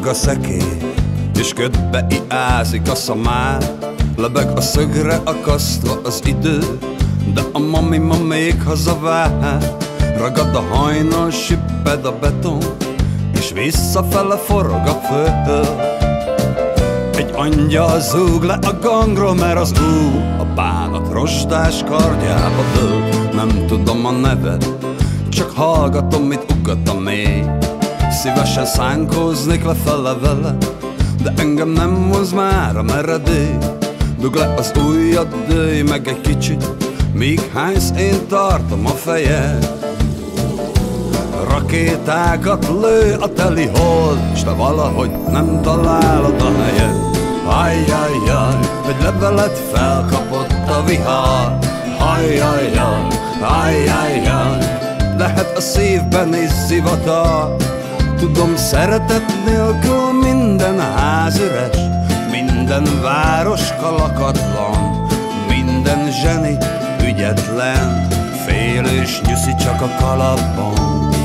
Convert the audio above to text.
a szekély, és ködbe iázik a szamár. Lebeg a szögre akasztva az idő, de a mami ma még hazavár. Ragad a hajnal, sipped a beton, és visszafele forog a föld. Egy angyal zúg le a gangról, mert az a bánat rozsdás kardjába dől. Nem tudom a neved, csak hallgatom, mit ugat a mély. Szívesen szánkóznék lefele vele, de engem nem moz már a meredély. Dugd le az ujjad, dőj meg egy kicsit, míg hánysz, én tartom a fejed. Rakétákat lő a teli hold, s te valahogy nem találod a helyed. Ajjajjaj, egy levelet felkapott a vihar. Ajjajjaj, ajjajjaj, lehet a szívben is zivatar. Tudom, szeretet nélkül minden ház üres, minden városka lakatlan, minden zseni ügyetlen, félős nyuszi csak a kalapban.